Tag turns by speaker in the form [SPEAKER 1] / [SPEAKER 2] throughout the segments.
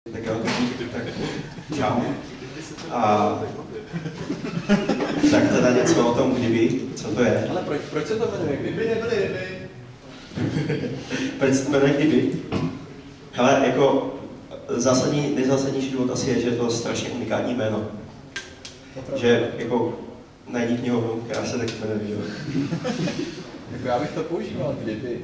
[SPEAKER 1] Tak jo, tak čau. A tak teda něco o tom kdyby, co to je.
[SPEAKER 2] Ale proč se to jmenuje kdyby? Nebyly ryby.
[SPEAKER 1] Proč se to jmenuje kdyby? Hele, jako nejzásadnější důvod asi je, že je to strašně unikátní jméno. Že jako najdi knihovnu, která se tak jmenuje, že jo?
[SPEAKER 2] Jako já bych to používal, kdyby.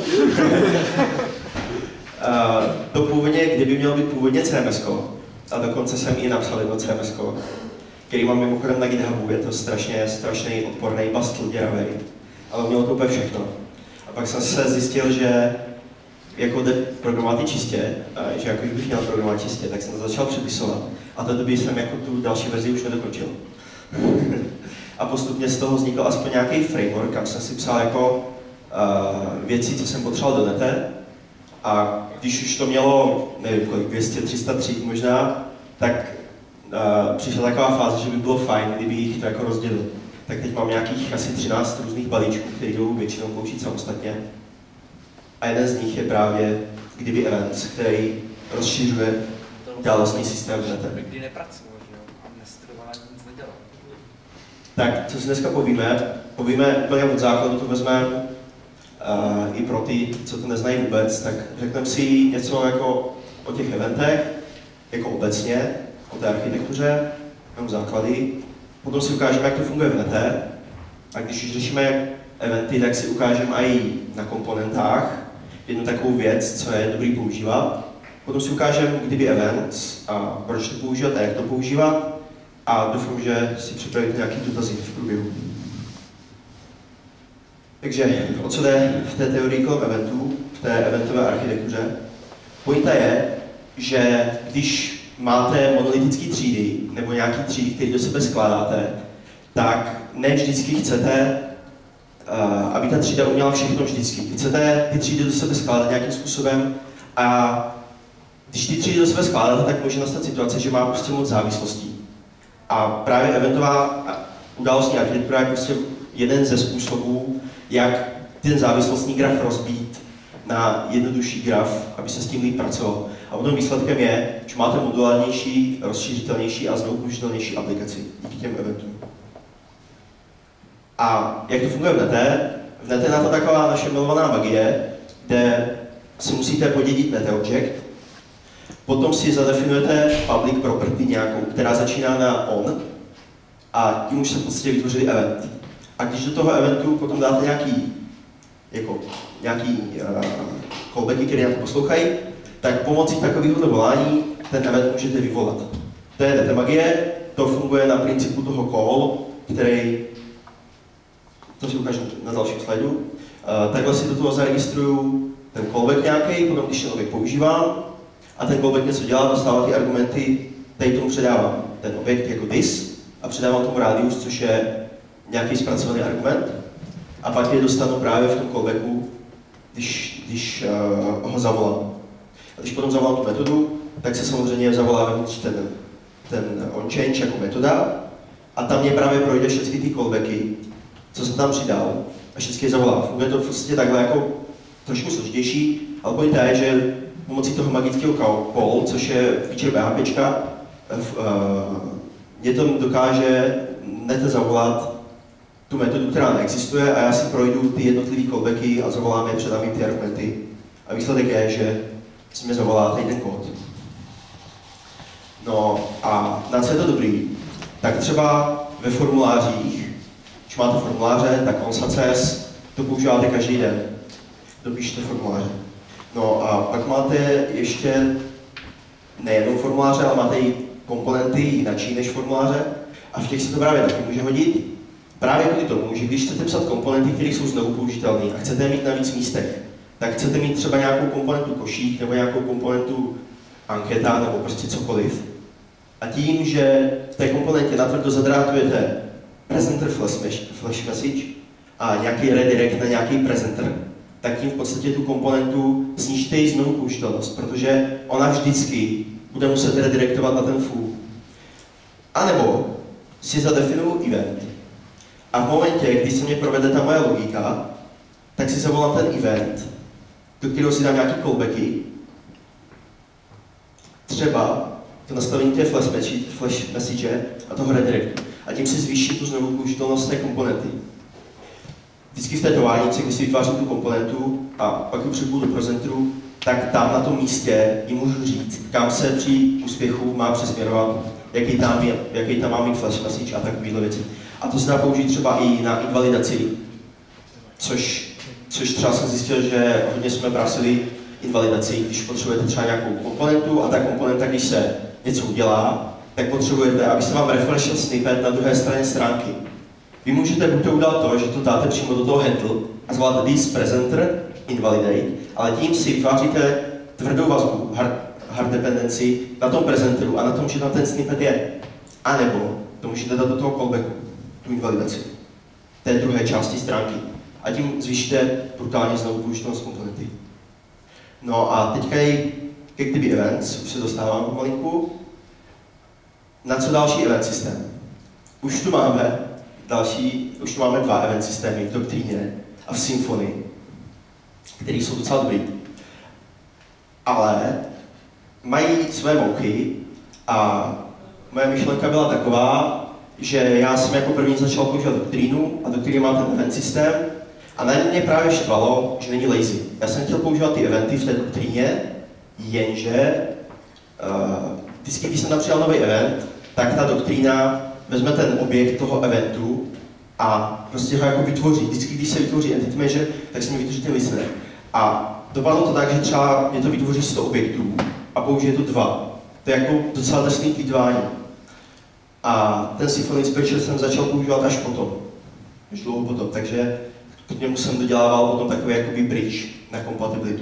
[SPEAKER 1] To původně, kdyby mělo být původně CMS-ko, a dokonce jsem i napsal jedno CMS-ko, který mám mimochodem na GitHubu, je to strašný odporný bastl děravej, ale mělo to úplně všechno. A pak jsem se zjistil, že jako jde programovat i čistě, že jako bych měl programovat čistě, tak jsem to začal přepisovat. A té doby jsem jako tu další verzi už nedokončil. A postupně z toho vznikl aspoň nějaký framework, kam jsem si psal jako věci, co jsem potřeboval do nete. A když už to mělo, nevím kolik, 200-300 tříd možná, tak přišla taková fáze, že by bylo fajn, kdyby jich to jako rozdělil. Tak teď mám nějakých asi 13 různých balíčků, které jdou většinou použít samostatně. A jeden z nich je právě kdyby events, který rozšiřuje dálostný systém v nete.
[SPEAKER 3] Kdy nepracoval, že jo? A nestudoval ani nic nedělal.
[SPEAKER 1] Tak, co si dneska povíme úplně od základu, to vezmeme i pro ty, co to neznají vůbec, tak řekneme si něco jako o těch eventech, jako obecně, o té architektuře, jenom základy. Potom si ukážeme, jak to funguje v nete. A když už řešíme eventy, tak si ukážeme i na komponentách jednu takovou věc, co je dobrý používat. Potom si ukážeme, kdyby events a proč to používat a jak to používat. A doufám, že si připravíte nějaký dotazy v průběhu. Takže o co jde v té teorii kolem eventů, v té eventové architektuře? Pointa je, že když máte monolitické třídy nebo nějaké třídy, které do sebe skládáte, tak ne vždycky chcete, aby ta třída uměla všechno vždycky. Chcete ty třídy do sebe skládat nějakým způsobem a když ty třídy do sebe skládáte, tak může nastat situace, že má prostě moc závislostí. A právě eventová událostní architektura je prostě jeden ze způsobů, jak ten závislostní graf rozbít na jednodušší graf, aby se s tím líp pracoval. A potom výsledkem je, že máte modulárnější, rozšířitelnější a znovu použitelnější aplikaci díky těm eventům. A jak to funguje v nete? V nete je na to taková naše milovaná magie, kde si musíte podědit net object, potom si zadefinujete public property nějakou, která začíná na on, a tím už se v podstatě vytvořili event. A když do toho eventu potom dáte nějaký callbacky, které na to poslouchají, tak pomocí takového volání ten event můžete vyvolat. To je nete magie, to funguje na principu toho call, který, to si ukážu na dalším slajdu. Takhle si do toho zaregistruju ten callback nějaký, potom když ten objekt používám a ten callback něco dělá, dostává ty argumenty, tady tomu předávám ten objekt jako this a předávám tomu radius, což je nějaký zpracovaný argument, a pak je dostanu právě v tom callbacku, když ho zavolám. A když potom zavolám tu metodu, tak se samozřejmě zavolá vevnitř ten onChange jako metoda a tam mě právě projde všechny ty callbacky, co jsem tam přidal a všechny je zavolá. Funguje to v podstatě takhle jako trošku složitější, ale pointa je, že pomocí toho magického call, což je feature PHPčka, mě to dokáže nete zavolat tu metodu, která neexistuje, a já si projdu ty jednotlivé callbacky a zavolám je, předám jim ty argumenty. A výsledek je, že si mě zavolá tady ten kód. No a na co je to dobrý? Tak třeba ve formulářích, když máte formuláře, tak OnSuccess to používáte každý den. Dopíšete formuláře. No a pak máte ještě nejenom formuláře, ale máte i komponenty jinačí než formuláře. A v těch se to právě taky může hodit. Právě kvůli tomu, že když chcete psat komponenty, které jsou znovu použitelné a chcete je mít na víc místech, tak chcete mít třeba nějakou komponentu košík nebo nějakou komponentu anketa nebo prostě cokoliv. A tím, že v té komponentě natvrdo zadrátujete presenter flash message a nějaký redirect na nějaký presenter, tak tím v podstatě tu komponentu snížíte její znovu použitelnost, protože ona vždycky bude muset redirektovat na ten foo. A nebo si zadefinuju event. A v momentě, kdy se mě provede ta moje logika, tak si zavolám ten event, do kterého si dám nějaký callbacky. třeba to nastavení té flash message a toho redirectu. A tím se zvýší tu znovu použitelnost té komponenty. Vždycky v té továrnici, když si vytvářím tu komponentu a pak ji přepůjdu do prezenteru, tak tam na tom místě ji můžu říct, kam se při úspěchu má přesměrovat, jaký tam má mít flash message a takovéhle věci. A to se dá použít třeba i na invalidaci, což třeba jsem zjistil, že hodně jsme prasili invalidaci, když potřebujete třeba nějakou komponentu a ta komponenta, když se něco udělá, tak potřebujete, aby se vám refreshil snippet na druhé straně stránky. Vy můžete buď to udělat to, že to dáte přímo do toho handle a zvoláte this presenter invalidate, ale tím si vytváříte tvrdou vazbu, hard dependency, na tom prezenteru a na tom, že tam ten snippet je. A nebo to můžete dát do toho callbacku, tu invalidaci, té druhé části stránky. A tím zvýšíte brutálně znovu použitelnost komponenty. No a teďka je Active Events, už se dostávám pomalinku. Na co další event systém? Už tu máme dva event systémy v doktríně a v Symfony, které jsou docela dobrý. Ale mají své mouchy a moje myšlenka byla taková, že já jsem jako první začal používat doktrínu a doktrína má ten event systém a na mě právě štvalo, že není lazy. Já jsem chtěl používat ty eventy v té doktríně, jenže vždycky, když jsem napřijal nový event, tak ta doktrína vezme ten objekt toho eventu a prostě ho jako vytvoří. Vždycky, když se vytvoří entity manager, tak se mi vytvoří ten listener. A dopadlo to tak, že třeba mě to vytvoří 100 objektů a použije to 2. To je jako docela drsný plýtvání. A ten Symfony Inspector jsem začal používat až potom. Už dlouho potom, takže k němu jsem dodělával potom takový jakoby bridge na kompatibilitu.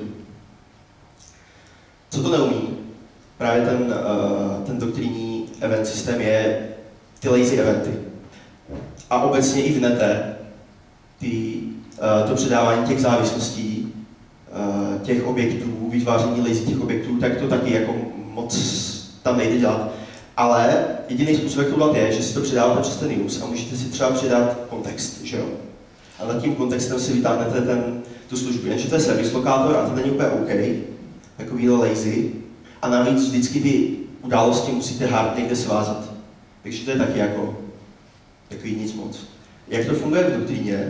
[SPEAKER 1] Co to neumí? Právě ten doktrinní event systém je ty lazy eventy. A obecně i v nete to předávání těch závislostí, těch objektů, vytváření lazy těch objektů, tak to taky jako moc tam nejde dělat. Ale jediný způsob, jak to dělat je, že si to předáváte přes ten use a můžete si třeba přidat kontext, že jo? A nad tím kontextem si vytáhnete tu službu. Jenže to je service lokátor a to není úplně OK, takovýhle lazy. A navíc vždycky ty události musíte hard někde svázat. Takže to je taky jako takový nic moc. Jak to funguje v doktríně?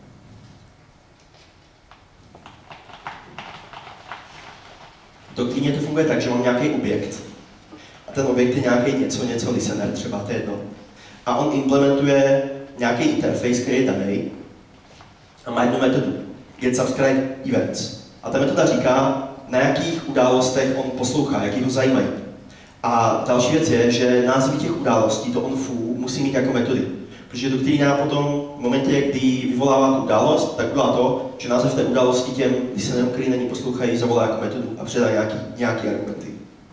[SPEAKER 1] V doktríně to funguje tak, že mám nějaký objekt. A ten objekt je nějaký něco listener třeba, to je jedno. A on implementuje nějaký interface, který je daný. A má jednu metodu. Get subscribe events. A ta metoda říká, na jakých událostech on poslouchá, jaký ho zajímají. A další věc je, že názvy těch událostí, to on-foo, musí mít jako metody. Protože doktrína potom v momentě, kdy vyvolává tu událost, tak udělá to, že název té události těm listenerům, který na ní poslouchají, zavolá jako metodu a předá nějaký argumenty.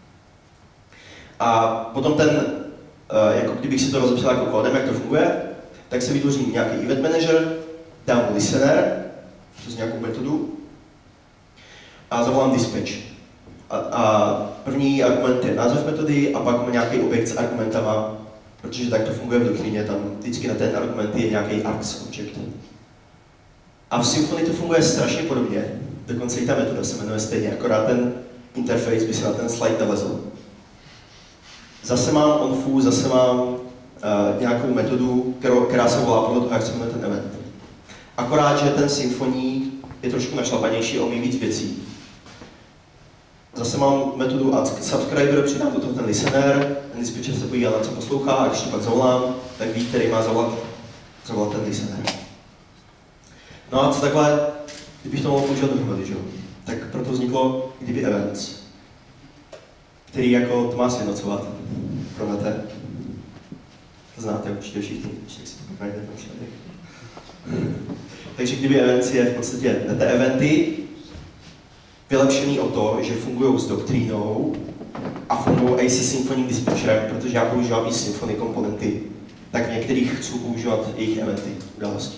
[SPEAKER 1] A potom jako kdybych si to rozepsal jako kódem, jak to funguje, tak se vytvoří nějaký event manager, dám listener, přes nějakou metodu, a zavolám dispatch. A první argument je název metody a pak mám nějaký objekt s argumentama, protože tak to funguje v doktríně, tam vždycky na ten argument je nějaký args object. A v Symfony to funguje strašně podobně, dokonce i ta metoda se jmenuje stejně, akorát ten interface by se na ten slide nalezl. Zase mám onFoo, zase mám nějakou metodu, která se volá podle toho, jak se jmenuje ten event. Akorát, že ten Symfony je trošku našlapanější a umí víc věcí. Zase mám metodu add subscriber, přidám do toho ten listener, ten dispatcher se podívá, na co poslouchá, a když to pak zavolám, tak ví, který má zavolat ten listener. No a co takhle, kdybych to mohl používat dohromady, že jo? Tak proto vzniklo kdyby events, který jako to má sjednocovat, promiňte. To znáte určitě všichni, když si to pak najdete na článku. Takže kdyby events je v podstatě ty eventy, vylepšený o to, že fungují s doktrínou a fungují i se Symfony dispatcherem, protože já používám i Symfony komponenty, tak v některých chci používat jejich eventy, události.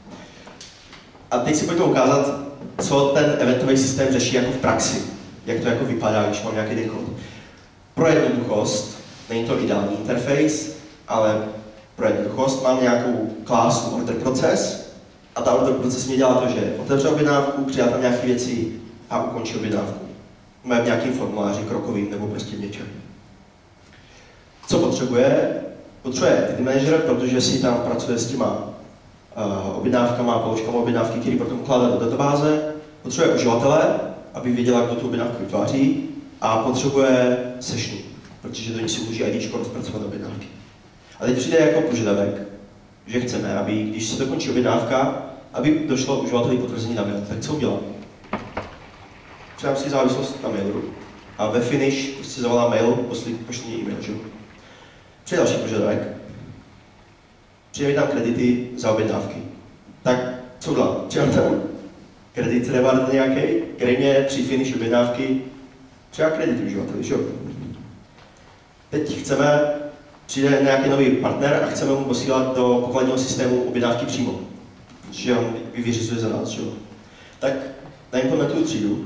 [SPEAKER 1] A teď si pojďme ukázat, co ten eventový systém řeší jako v praxi, jak to jako vypadá, když mám nějaký ten kód. Pro jednoduchost, není to ideální interface, ale pro jednoduchost mám nějakou klásu order proces a ta order proces mě dělá to, že otevře objednávku, přidá tam nějaké věci a ukončí objednávku. v nějakém formuláři krokovým nebo prostě v něčem. Co potřebuje? Potřebuje entity manager, protože si tam pracuje s těma objednávkama, položkama objednávky, které potom ukládá do databáze. Potřebuje uživatele, aby věděla, kdo tu objednávku vytváří. A potřebuje sessionu, protože do ní si může IDčko rozpracovat objednávky. A teď přijde jako požadavek, že chceme, aby když se dokončí objednávka, aby došlo uživateli potvrzení na mail. Tak co udělám? Přidám si závislost na mailu a ve finish prostě zavolám mail, pošli mi e-mail, že? Přijde další požadavek. Přijde mi tam kredity za objednávky. Tak co udělám? Přidám tam kredit reward nějaký, který mě při finish objednávky přidá kredit uživateli, že? Teď chceme, přijde nějaký nový partner a chceme mu posílat do pokladního systému objednávky přímo, protože on vyřizuje za nás, že? Tak naimplementuju třídu.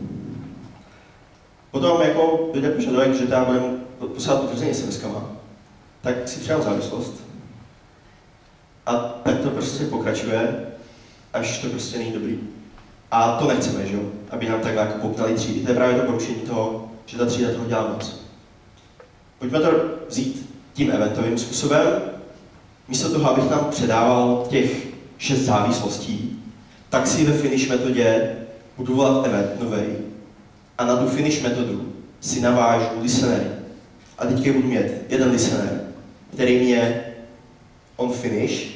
[SPEAKER 1] Potom jako dojde požadavek, že tam budeme posílat potvrzení SMS-kama, tak si přidám závislost. A tak to prostě pokračuje, až to prostě není dobrý. A to nechceme, že jo? Aby nám takhle jako popnali třídy. To je právě to porušení toho, že ta třída toho dělá moc. Pojďme to vzít tím eventovým způsobem. Místo toho, abych tam předával těch 6 závislostí, tak si ve finish metodě budu volat event novej a na tu finish metodu si navážu listenery. A teďka budu mít jeden listener, který mě on finish,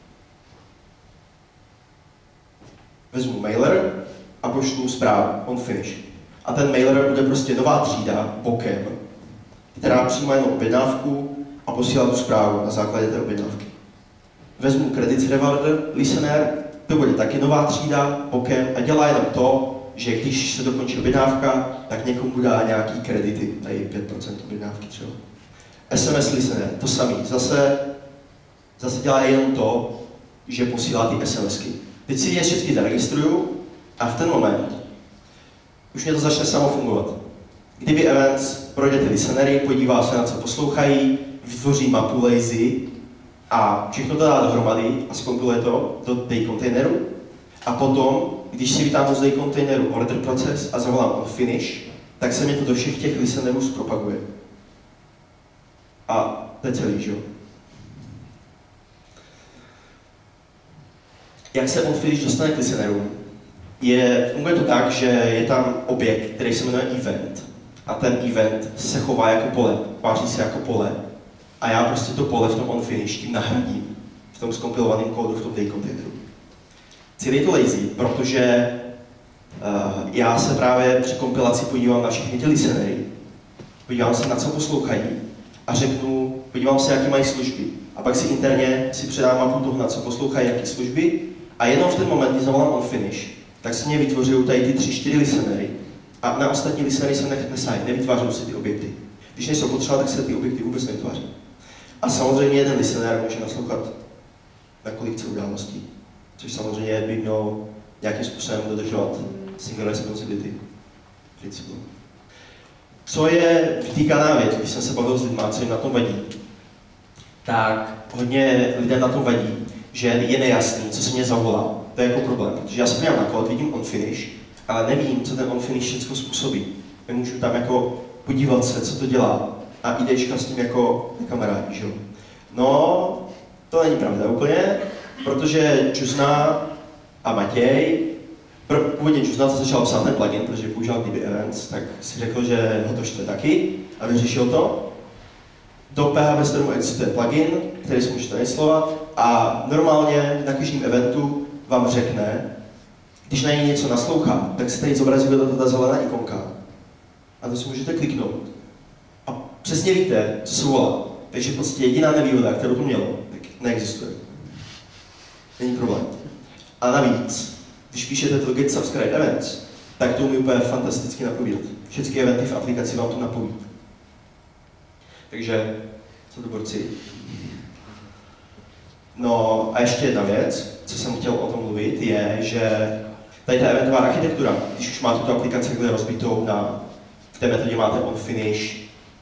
[SPEAKER 1] vezmu mailer a pošlu zprávu on finish. A ten mailer bude prostě nová třída bokem, která přijímá jenom objednávku a posílá tu zprávu na základě té objednávky. Vezmu credits rewarder listener, to bude taky nová třída bokem a dělá jenom to, že když se dokončí objednávka, tak někomu dá nějaký kredity, tady 5% objednávky třeba. SMS listener, to samý, zase dělá jenom to, že posílá ty SMSky. Teď si je všechny zaregistruju a v ten moment už mě to začne samo fungovat. Kdyby events projde ty listenery, podívá se na co poslouchají, vytvoří mapu lazy a všechno to dá dohromady a zkompiluje to do day kontejneru. A potom, když si vytáhnu z day kontejneru order proces a zavolám on finish, tak se mi to do všech těch listenerů zpropaguje. A to je celý, že jo? Jak se on finish dostane k listenerům? Funguje to tak, že je tam objekt, který se jmenuje event. A ten event se chová jako pole, tváří se jako pole. A já prostě to pole v tom onFinish tím nahradím v tom zkompilovaném kódu v tom day containeru. Celý je to lazy, protože já se právě při kompilaci podívám na všechny ty listenery, podívám se na co poslouchají a řeknu, podívám se, jaký mají služby. A pak si interně předám mapu toho, na co poslouchají, jaké služby. A jenom v ten moment, kdy zavolám onFinish, tak si mě vytvořují tady ty 3-4 listenery. A na ostatní listenery se nesají, nevytvářou se ty objekty. Když nejsou potřeba, tak se ty objekty vůbec nevytváří. A samozřejmě jeden listener může naslouchat na kolikce událostí, což samozřejmě by mělo nějakým způsobem dodržovat single responsibility principu. Co je vytýkaná věc, když jsem se bavil s lidmi, co jim na tom vadí, tak hodně lidem na tom vadí, že je nejasný, co se mě zavolá. To je jako problém, protože já se podívám na kód, vidím onFinish, ale nevím, co ten onFinish všechno způsobí. Nemůžu tam jako podívat se, co to dělá a IDčka s tím jako kamarádi, že jo. No, to není pravda úplně, protože Čuzna a Matěj, původně Čuzna to začal psát ten plugin, protože používal DB Events, tak si řekl, že ho to štve taky a vyřešil to. Do PHP Stormu existuje plugin, který si můžete instalovat a normálně na každém eventu vám řekne, když na něj něco naslouchá, tak se tady zobrazí ta zelená ikonka a to si můžete kliknout. A přesně víte, co se volá. Takže v podstatě jediná nevýhoda, kterou to mělo, tak neexistuje. Není problém. A navíc, když píšete to get subscribe events, tak to umí úplně fantasticky napovídat. Všechny eventy v aplikaci vám to napoví. Takže, co to borci? No a ještě jedna věc, co jsem chtěl o tom mluvit, je, že tady ta eventová architektura, když už máte tu aplikaci takhle rozbitou v té metodě máte onFinish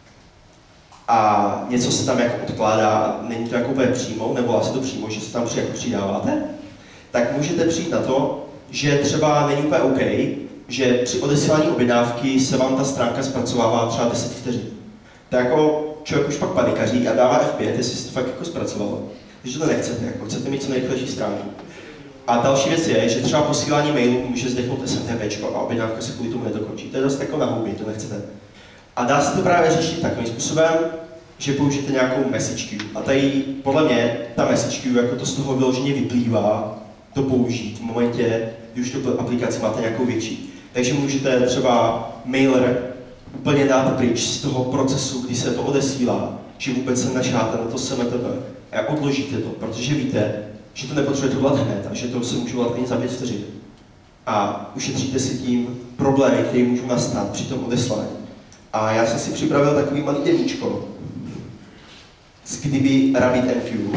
[SPEAKER 1] a něco se tam jako odkládá, není to jako úplně přímo, nevolá se to přímo, že se tam jako přidáváte, tak můžete přijít na to, že třeba není úplně OK, že při odesílání objednávky se vám ta stránka zpracovává třeba 10 vteřin. Tak jako člověk už pak panikaří a dává F5, jestli se to fakt jako zpracovalo. Takže to nechcete, jako chcete mít co nejrychlejší stránku. A další věc je, že třeba posílání mailů může zdechnout SMTP a objednávka se kvůli tomu nedokončí. To je dost jako na houby, to nechcete. A dá se to právě řešit takovým způsobem, že použijete nějakou message queue. A tady podle mě ta message queue jako to z toho vyloženě vyplývá to použít v momentě, kdy už tu aplikaci máte nějakou větší. Takže můžete třeba mailer úplně dát pryč z toho procesu, kdy se to odesílá, že vůbec se našáte na to SMTP a odložíte to, protože víte, že to nepotřebujete volat hned a že to se může volat klidně za 5 vteřin. A ušetříte si tím problémy, které můžou nastat při tom odeslání. A já jsem si připravil takový malý deníčko z kdyby RabbitMQ,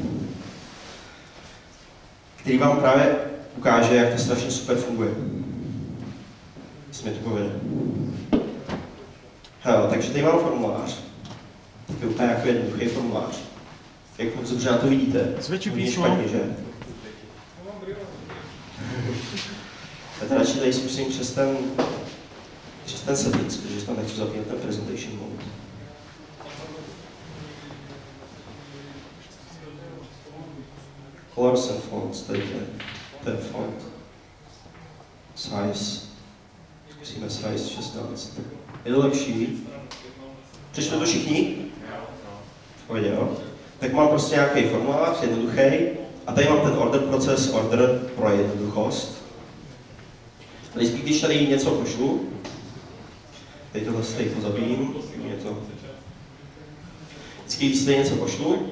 [SPEAKER 1] který vám právě ukáže, jak to strašně super funguje. Jestli mi to povede. Hele, takže tady mám formulář. To je úplně jako jednoduchý formulář. Jak moc dobře na to vidíte.
[SPEAKER 4] Zvětší
[SPEAKER 1] písmo.
[SPEAKER 4] písmo.
[SPEAKER 1] Špatně, že? Já to radši tady zkusím přes ten settings, protože tam nechci zapínat ten presentation mode. Colors and fonts, tady ten font. Size. Zkusíme size 16. Je to lepší? Přečte to všichni? Pohodě, jo? Tak mám prostě nějaký formulář, jednoduchý. A tady mám ten order proces, order pro jednoduchost. Tady když tady něco pošlu, tady tohle se tady pozabím, vždycky, když tady něco pošlu,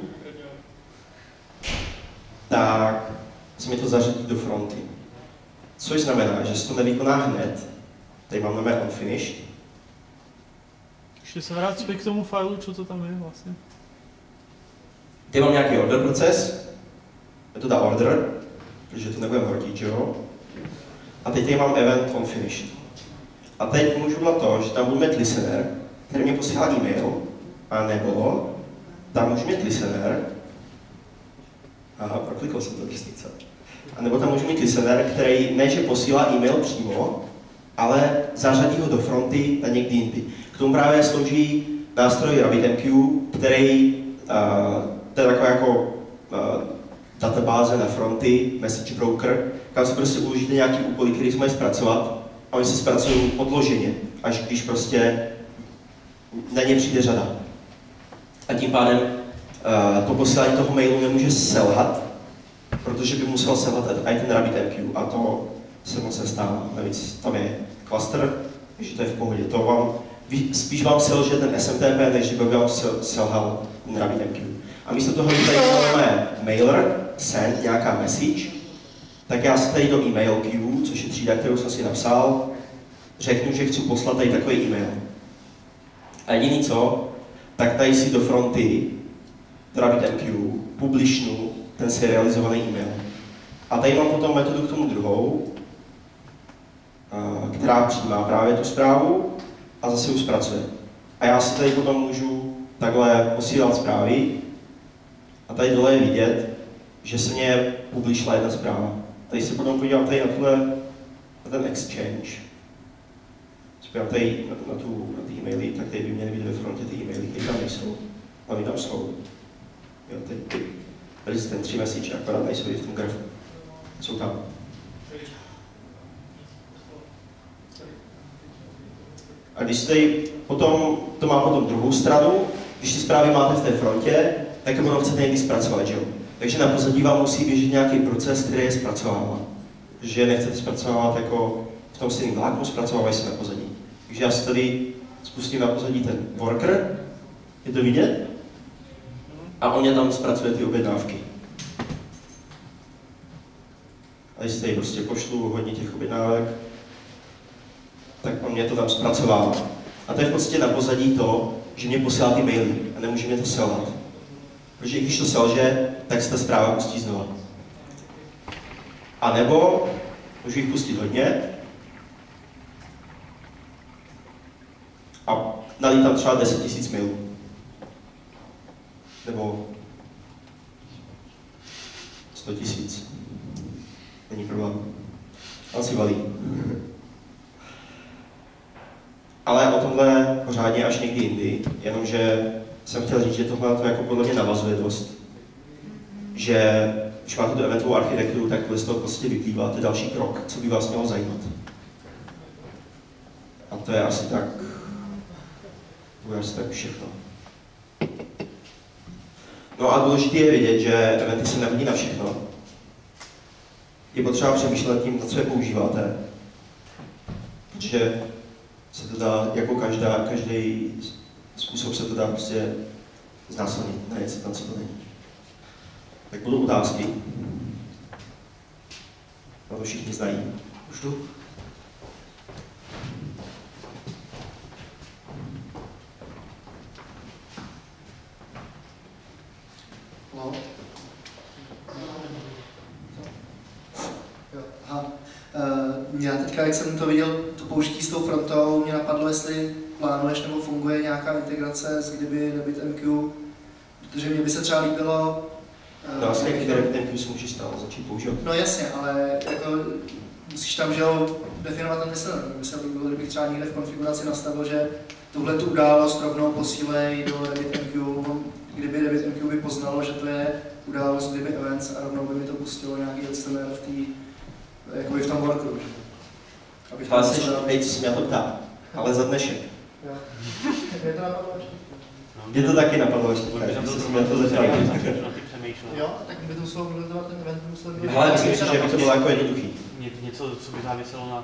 [SPEAKER 1] tak se mi to zařadí do fronty. Což znamená, že se to nevykoná hned. Tady mám nové unfinished.
[SPEAKER 4] Ještě se vrát zpět k tomu failu, co to tam je vlastně.
[SPEAKER 1] Tady mám nějaký order proces, metoda order, protože to nebudeme hodit, že jo? A teď tady mám event unfinished. A teď můžu udělat to, že tam budu mít listener, který mě posílá e-mail, a nebo tam můžu mít listener, aha, proklikl jsem to drsnice. A nebo tam můžu mít listener, který ne, že posílá e-mail přímo, ale zařadí ho do fronty na někdy jindy. K tomu právě slouží nástroj RabbitMQ, který to je taková jako databáze na fronty, message broker, kam si prostě uložíte nějaký úkoly, který se mají zpracovat a oni se zpracují odloženě, až když prostě na ně přijde řada. A tím pádem to posílání toho mailu nemůže selhat, protože by musel selhat i ten RabbitMQ a to se moc nestává. Navíc tam je cluster, takže to je v pohodě. To vám, spíš vám selže ten SMTP, než by vám selhal ten RabbitMQ. A místo toho, že tady máme mailer, send, nějaká message, tak já si tady do email queue, což je třída, kterou jsem si napsal, řeknu, že chci poslat tady takový e-mail. A jediný co, tak tady si do fronty RabbitMQ publishnu ten serializovaný e-mail. A tady mám potom metodu k tomu druhou, která přijímá právě tu zprávu a zase ji zpracuje. A já si tady potom můžu takhle posílat zprávy a tady dole je vidět, že se mě publishla jedna zpráva. Tady se potom podívám tady na ten exchange. Spojím tady na ty e-maily, tak tady by měly být ve frontě ty e-maily, které tam nejsou. Ale tam jsou. Jo, tady ten 3 message, akorát nejsou v tom grafu. Jsou tam. A když tady potom, to má potom druhou stranu, když ty zprávy máte v té frontě, tak je potom chcete někdy zpracovat, že jo? Takže na pozadí vám musí běžet nějaký proces, který je zpracovává. Že nechcete zpracovávat jako v tom stejném vláknu, zpracovávají se na pozadí. Takže já si tady spustím na pozadí ten worker, je to vidět? A on mě tam zpracuje ty objednávky. A když tady prostě pošlu hodně těch objednávek, tak on mě to tam zpracovává. A to je v podstatě na pozadí to, že mě posílá ty maily a nemůže mě to selhat. Protože když to selže, tak se ta zpráva pustí znova. A nebo můžu jich pustit hodně a nalít tam třeba 10 000 mailů. Nebo 100 000. Není problém. On si valí. Ale o tomhle pořádně až někdy jindy, jenomže jsem chtěl říct, že tohle to jako podle mě navazuje dost. Že když máte tu eventovou architekturu, tak z toho prostě vyplývá ten další krok, co by vás mělo zajímat. A to je asi tak, všechno. No a důležité je vidět, že eventy se nehodí na všechno. Je potřeba přemýšlet tím, na co je používáte. Protože se to dá, jako každý způsob se to dá prostě znásilnit na něco tam, co to není. Tak budou otázky. Na to všichni znají. Už tu?
[SPEAKER 5] No. Jo, aha. Já teďka, jak jsem to viděl, to použití s tou frontou, mě napadlo, jestli plánuješ nebo funguje nějaká integrace s kdyby RabbitMQ, protože mě by se třeba líbilo...
[SPEAKER 1] Vlastně RabbitMQ si můžeš stále začít používat.
[SPEAKER 5] No jasně, ale jako musíš tam, že jo, definovat ten listener. Mně by se líbilo, kdybych třeba někde v konfiguraci nastavil, že tuhle tu událost rovnou posílej do RabbitMQ, kdyby RabbitMQ by poznalo, že to je událost kdyby events a rovnou by mi to pustilo nějaký listener v té, jakoby v tom worku.
[SPEAKER 1] Ale teď se mě to ptá, ale za dnešek.
[SPEAKER 5] Jo. Mě to napadlo ještě.
[SPEAKER 1] Mě to taky napadlo ještě, takže jsem mě to zeptal.
[SPEAKER 5] Jo, tak by to muselo vylidovat ten event, musel být...
[SPEAKER 1] Ale myslím si, že by to bylo jako jednoduchý.
[SPEAKER 4] Něco, co by záviselo na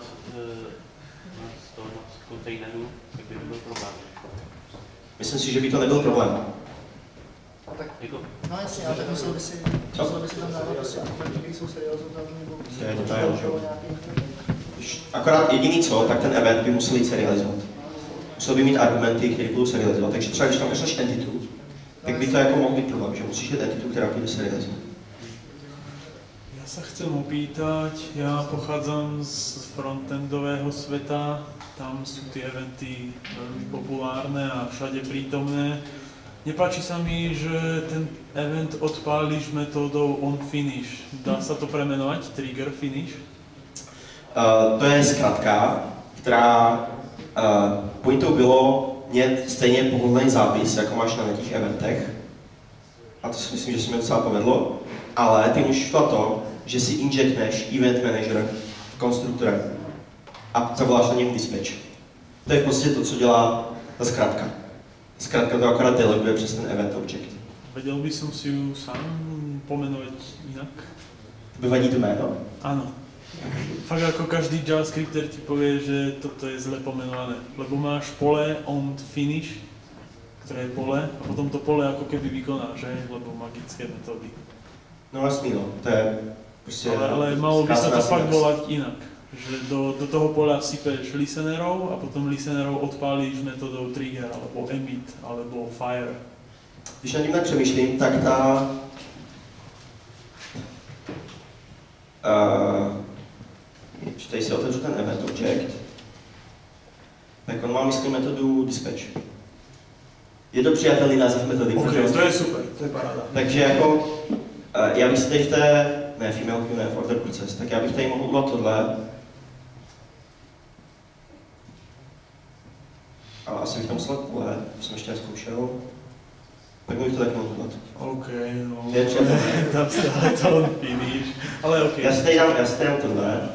[SPEAKER 4] kontejneru, tak by to byl problém.
[SPEAKER 1] Myslím si, že by to nebyl problém.
[SPEAKER 5] Tak,
[SPEAKER 4] jako,
[SPEAKER 5] no jasně, ale tak musel by si tam dávat asi argumenty, které jsou serializovatelné, nebo...
[SPEAKER 1] To je detail, že jo. Akorát jediný co, tak ten event by musel jít serializovat. Musel by mít argumenty, které budou serializovat. Takže třeba když tam pošleš entitu, tak by to jako mohl být problém, že musíš mít entitu, která bude serializovat.
[SPEAKER 4] Ja sa chcem opýtať, ja pochádzam z frontendového sveta, tam sú tie eventy veľmi populárne a všade prítomné. Nepáči sa mi, že ten event odpálíš metódou onFinish. Dá sa to premenovať? Trigger finish?
[SPEAKER 1] To je zkratka, která pointou bylo mít stejně pohodlný zápis, jako máš na těch eventech. A to si myslím, že se mi docela povedlo. Ale ty můžeš na to, že si injectneš event manager v konstruktorem a zavoláš na něm dispatch. To je prostě to, co dělá ta zkratka. Zkratka to akorát deleguje přes ten event object.
[SPEAKER 4] Vedel by som si ju sám pomenovať inak?
[SPEAKER 1] To by vadí to jméno?
[SPEAKER 4] Áno. Fakt ako každý JavaScripter ti povie, že toto je zle pomenované. Lebo máš pole onFinish, ktoré je pole, a potom to pole ako keby vykonáš, lebo magické metódy.
[SPEAKER 1] No jasný, no. To je prostě...
[SPEAKER 4] Ale malo by sa to fakt volať inak. Že do toho pola sypeš listenerov a potom listenerov odpálíš metodou trigger, alebo emit, alebo fire.
[SPEAKER 1] Když nad tím tak přemýšlím, tak ta... Když tady si otevřu ten event object, tak on má, myslím, metodu dispatch. Je to přijatelný název metody.
[SPEAKER 4] OK, to je super, to je paráda.
[SPEAKER 1] Takže jako, já bych si tady v té, ne female queue, ne v order process, tak já bych tady mohl udělat tohle. Ale asi bych tam musel pole, to jsem ještě nezkoušel. Tak bych to tak mohl udělat.
[SPEAKER 4] OK, no.
[SPEAKER 1] Je třeba.
[SPEAKER 4] Tam stále to on finish, ale OK.
[SPEAKER 1] Já si tady dám tohle.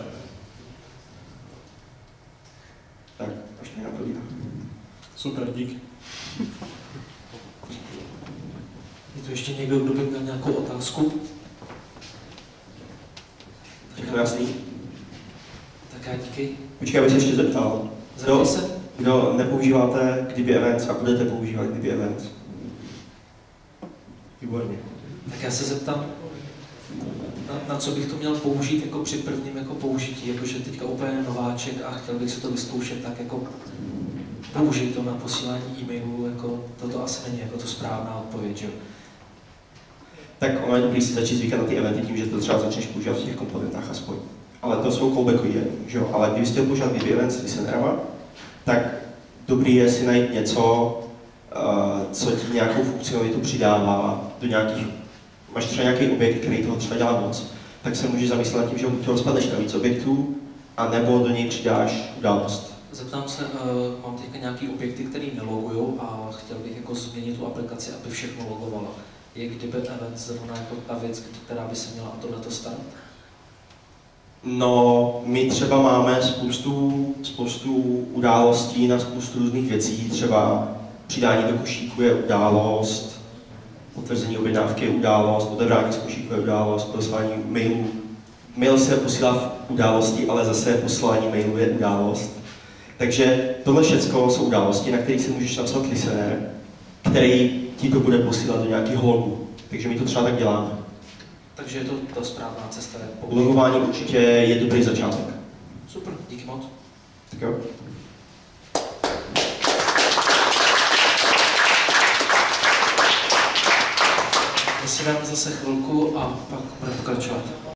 [SPEAKER 1] Tak, až mi napovídá.
[SPEAKER 4] Super, dík.
[SPEAKER 6] Je tu ještě někdo, kdo by měl nějakou otázku?
[SPEAKER 1] Všechno jasný?
[SPEAKER 6] Tak já díky.
[SPEAKER 1] Počkej, abych se ještě zeptal.
[SPEAKER 6] Zeptej se.
[SPEAKER 1] Kdo nepoužíváte kdyby events a budete používat kdyby events? Výborně.
[SPEAKER 6] Tak já se zeptám, na co bych to měl použít jako při prvním jako použití, jakože teďka úplně nováček a chtěl bych si to vyzkoušet, tak jako použít to na posílání e-mailů, jako toto asi není jako to správná odpověď, že?
[SPEAKER 1] Tak ono je dobrý si začít zvykat na ty eventy tím, že to třeba začneš používat v těch komponentách aspoň. Ale to jsou callbackový, že jo? Ale kdybyste chtěl používat kdyby events s listenerama, tak dobrý je si najít něco, co ti nějakou funkcionalitu přidává do nějakých, máš třeba nějaký objekt, který toho třeba dělá moc, tak se můžeš zamyslet nad tím, že buď to rozpadneš na víc objektů, anebo do něj přidáš událost.
[SPEAKER 6] Zeptám se, mám teďka nějaký objekty, které nelogují a chtěl bych jako změnit tu aplikaci, aby všechno logovalo. Je kdyby event zrovna jako ta věc, která by se měla o tohleto starat?
[SPEAKER 1] No, my třeba máme spoustu událostí na spoustu různých věcí, třeba přidání do košíku je událost, potvrzení objednávky je událost, otevření z košíku je událost, poslání mailů. Mail se posílá v události, ale zase poslání mailu je událost. Takže tohle všechno jsou události, na kterých si můžeš napsat listener, který ti to bude posílat do nějakého logu. Takže my to třeba tak děláme.
[SPEAKER 6] Takže je to ta správná cesta.
[SPEAKER 1] Logování určitě je dobrý začátek.
[SPEAKER 6] Super, díky moc.
[SPEAKER 1] Tak jo.
[SPEAKER 6] My si dáme zase chvilku a pak budeme pokračovat.